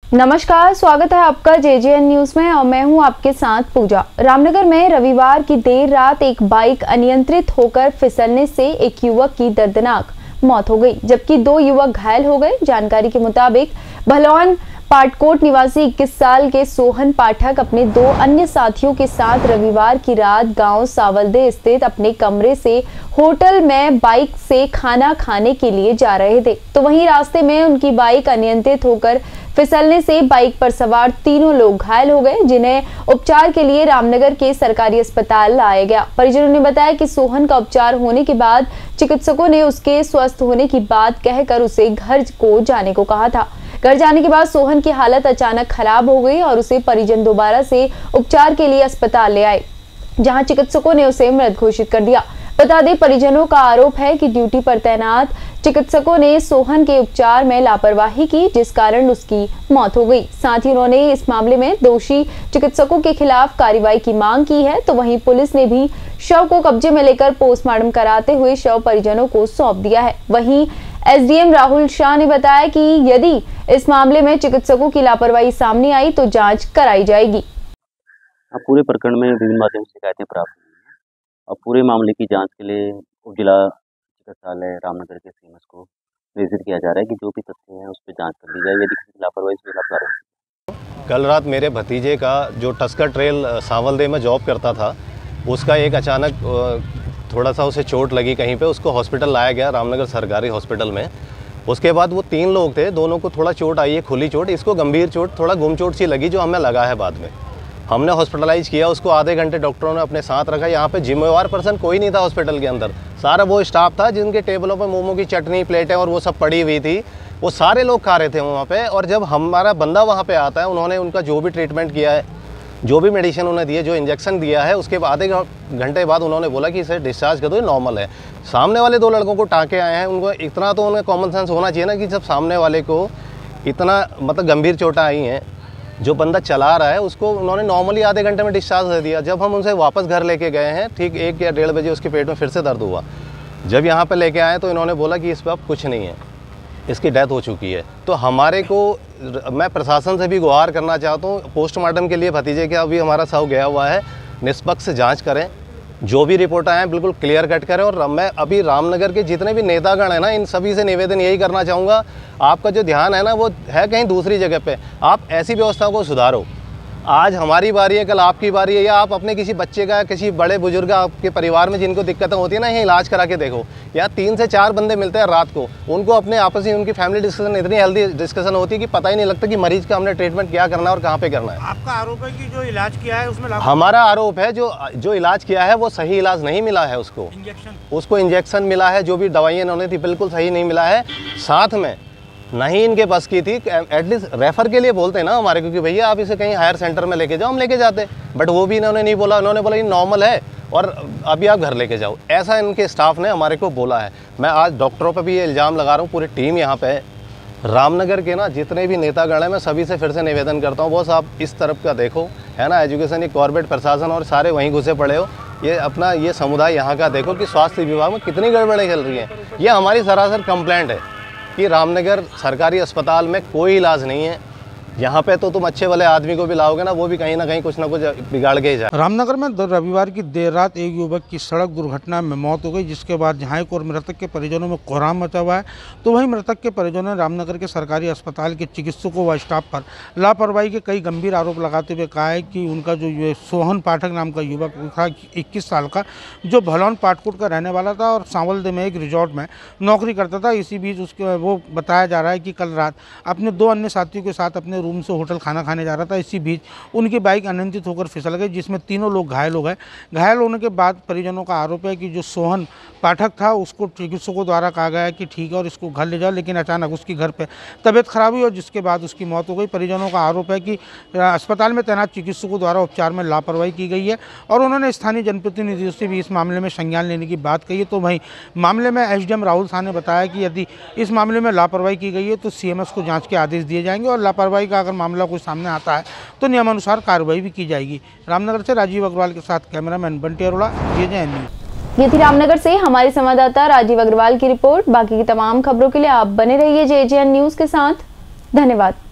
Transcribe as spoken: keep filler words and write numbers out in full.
नमस्कार, स्वागत है आपका जे जे एन न्यूज में और मैं हूं आपके साथ पूजा। रामनगर में रविवार की देर रात एक बाइक अनियंत्रित होकर फिसलने से एक युवक की दर्दनाक मौत हो गई, जबकि दो युवक घायल हो गए। जानकारी के मुताबिक भलौन पाटकोट निवासी इक्कीस साल के सोहन पाठक अपने दो अन्य साथियों के साथ रविवार की रात गांव सावलदे स्थित अपने कमरे से होटल में बाइक से खाना खाने के लिए जा रहे थे, तो वहीं रास्ते में उनकी बाइक अनियंत्रित होकर फिसलने से बाइक पर सवार तीनों लोग घायल हो गए, जिन्हें उपचार के लिए रामनगर के सरकारी अस्पताल लाया गया। परिजनों ने बताया कि सोहन का उपचार होने के बाद चिकित्सकों ने उसके स्वस्थ होने की बात कहकर उसे घर को जाने को कहा था। घर जाने के बाद सोहन की हालत अचानक खराब हो गई और उसे परिजन दोबारा से उपचार के लिए अस्पताल ले आए, जहां चिकित्सकों ने उसे मृत घोषित कर दिया। बता दें, परिजनों का आरोप है कि ड्यूटी पर तैनात चिकित्सकों ने सोहन के उपचार में लापरवाही की, जिस कारण उसकी मौत हो गई। साथ ही उन्होंने इस मामले में दोषी चिकित्सकों के खिलाफ कार्रवाई की मांग की है। तो वहीं पुलिस ने भी शव को कब्जे में लेकर पोस्टमार्टम कराते हुए शव परिजनों को सौंप दिया है। वहीं S D M Rahul Shah ने बताया कि यदि इस मामले में चिकित्सकों की लापरवाही सामने आई तो जांच कराई जाएगी। पूरे प्रकरण में विभिन्न माध्यम से शिकायतें प्राप्त हुई हैं और पूरे मामले की जांच के लिए उप जिला चिकित्सालय रामनगर के सीएमएस को निर्देशित किया जा रहा है कि जो भी तथ्य हैं उस पर जांच कर ली जाए। यदि किसी लापरवाही से लापरवाही। कल रात मेरे भतीजे का जो टस्कर ट्रेल सावलदे में जॉब करता था, उसका एक अचानक थोड़ा सा उसे चोट लगी कहीं पे, उसको हॉस्पिटल लाया गया रामनगर सरकारी हॉस्पिटल में। उसके बाद वो तीन लोग थे, दोनों को थोड़ा चोट आई है, खुली चोट, इसको गंभीर चोट, थोड़ा गुम चोट सी लगी जो हमें लगा है। बाद में हमने हॉस्पिटलाइज किया उसको, आधे घंटे डॉक्टरों ने अपने साथ रखा। यहाँ पे जिम्मेवार पर्सन कोई नहीं था हॉस्पिटल के अंदर, सारा वो स्टाफ था जिनके टेबलों पे मोमो की चटनी, प्लेटें और वो सब पड़ी हुई थी, वो सारे लोग खा रहे थे वहाँ पे। और जब हमारा बंदा वहाँ पे आता है, उन्होंने उनका जो भी ट्रीटमेंट किया है, जो भी मेडिसिन उन्हें दिए, जो इंजेक्शन दिया है, उसके आधे घंटे बाद उन्होंने बोला कि इसे डिस्चार्ज कर दो, नॉर्मल है। सामने वाले दो लड़कों को टाँके आए हैं, उनको इतना तो उन्हें कॉमन सेंस होना चाहिए ना कि जब सामने वाले को इतना मतलब गंभीर चोटें आई हैं, जो बंदा चला रहा है उसको उन्होंने नॉर्मली आधे घंटे में डिस्चार्ज दे दिया। जब हम उनसे वापस घर लेके गए हैं, ठीक एक या डेढ़ बजे उसके पेट में फिर से दर्द हुआ। जब यहाँ पे लेके आए तो इन्होंने बोला कि इस पर अब कुछ नहीं है, इसकी डेथ हो चुकी है। तो हमारे को, मैं प्रशासन से भी गुहार करना चाहता हूँ, पोस्टमार्टम के लिए भतीजे का अभी हमारा शव गया हुआ है, निष्पक्ष जाँच करें, जो भी रिपोर्ट आए हैं बिल्कुल क्लियर कट करें। और मैं अभी रामनगर के जितने भी नेतागण हैं ना, इन सभी से निवेदन यही करना चाहूँगा, आपका जो ध्यान है ना वो है कहीं दूसरी जगह पे। आप ऐसी व्यवस्था को सुधारो। आज हमारी बारी है, कल आपकी बारी है, या आप अपने किसी बच्चे का, किसी बड़े बुजुर्ग आपके परिवार में जिनको दिक्कतें होती है ना, ये इलाज करा के देखो। या तीन से चार बंदे मिलते हैं रात को, उनको अपने आपस में उनकी फैमिली डिस्कशन, इतनी हेल्दी डिस्कशन होती है कि पता ही नहीं लगता कि मरीज का हमने ट्रीटमेंट क्या करना है और कहाँ पे करना है। आपका आरोप है कि जो इलाज किया है उसमें, हमारा आरोप है जो जो इलाज किया है वो सही इलाज नहीं मिला है उसको। इंजेक्शन उसको इंजेक्शन मिला है, जो भी दवाइयाँ इन्होंने थी बिल्कुल सही नहीं मिला है। साथ में नहीं इनके बस की थी, एटलीस्ट रेफर के लिए बोलते हैं ना हमारे को कि भैया आप इसे कहीं हायर सेंटर में लेके जाओ, हम लेके जाते, बट वो भी इन्होंने नहीं बोला। उन्होंने बोला ये नॉर्मल है और अभी आप घर लेके जाओ, ऐसा इनके स्टाफ ने हमारे को बोला है। मैं आज डॉक्टरों पर भी ये इल्ज़ाम लगा रहा हूँ, पूरी टीम यहाँ पे है रामनगर के ना, जितने भी नेतागण हैं, मैं सभी से फिर से निवेदन करता हूँ, बॉस आप इस तरफ का देखो, है ना, एजुकेशन, ये कॉर्पोरेट प्रशासन और सारे वहीं घुसे पड़े हो, ये अपना ये समुदाय यहाँ का देखो कि स्वास्थ्य विभाग में कितनी गड़बड़ें चल रही हैं। ये हमारी सरासर कंप्लेंट है कि रामनगर सरकारी अस्पताल में कोई इलाज नहीं है। यहाँ पे तो तुम अच्छे वाले आदमी को भी लाओगे ना, वो भी कहीं ना कहीं कुछ ना कुछ बिगाड़ के ही जाए। रामनगर में रविवार की देर रात एक युवक की सड़क दुर्घटना में मौत हो गई, जिसके बाद जहां और मृतक के परिजनों में कोहराम मचा हुआ है। तो वहीं मृतक के परिजनों ने रामनगर के सरकारी अस्पताल के चिकित्सकों व स्टाफ पर लापरवाही के कई गंभीर आरोप लगाते हुए कहा है कि उनका जो ये सोहन पाठक नाम का युवक था, इक्कीस साल का, जो भलौन पाटकोट का रहने वाला था और सांवलदे में एक रिजॉर्ट में नौकरी करता था। इसी बीच उसके वो बताया जा रहा है कि कल रात अपने दो अन्य साथियों के साथ अपने रूम से होटल खाना खाने जा रहा था। इसी बीच उनकी बाइक अनियंत्रित होकर फिसल गई, जिसमें तीनों लोग घायल हो गए। घायल होने के बाद परिजनों का आरोप है कि जो सोहन पाठक था उसको चिकित्सकों द्वारा कहा गया कि ठीक है और इसको घर ले जाओ, लेकिन अचानक उसकी घर पे तबीयत खराब हुई और जिसके बाद उसकी मौत हो गई। परिजनों का आरोप है कि अस्पताल में तैनात चिकित्सकों द्वारा उपचार में लापरवाही की गई है और उन्होंने स्थानीय जनप्रतिनिधियों से भी इस मामले में संज्ञान लेने की बात कही है। तो वहीं मामले में S D M Rahul Shah ने बताया कि यदि इस मामले में लापरवाही की गई है तो सी एम एस को जाँच के आदेश दिए जाएंगे और लापरवाही का अगर मामला कोई सामने आता है तो नियमानुसार कार्रवाई भी की जाएगी। रामनगर से राजीव अग्रवाल के साथ cameraman Bunty Arora, J J N news. ये थी रामनगर से हमारे संवाददाता राजीव अग्रवाल की रिपोर्ट। बाकी की तमाम खबरों के लिए आप बने रहिए जे जे एन न्यूज़ के साथ। धन्यवाद।